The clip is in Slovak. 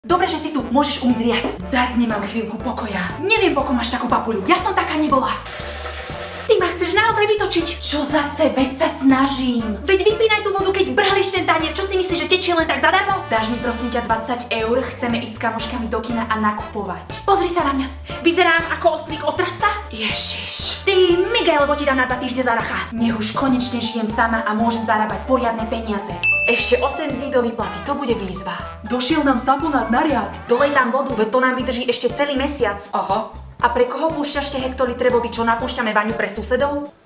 Dobre, že si tu, môžeš umyť riad. Zas nemám chvíľku pokoja. Neviem, po kom máš takú papuľu. Ja som taká nebola. Ty ma chceš naozaj vytočiť? Čo zase? Veď sa snažím. Veď vypínaj tú vodu, keď brhliš ten tanier. Čo si myslíš, že tečie len tak zadarmo? Dáš mi prosím ťa 20 eur, chceme ísť s kamoškami do kina a nakupovať. Pozri sa na mňa. Vyzerám ako oslík od trasa? Ježiš. Ty, Miguel, lebo ti dám na 2 týždne za racha. Nech už konečne žijem sama a môžem zarábať poriadne peniaze. Ešte 8 dní do výplaty, to bude výzva. Došiel nám saponát na riad. Dolej tam vodu, veď to nám vydrží ešte celý mesiac. Aha. A pre koho púšťaš tie hektolitre vody, čo napúšťame vaňu pre susedov?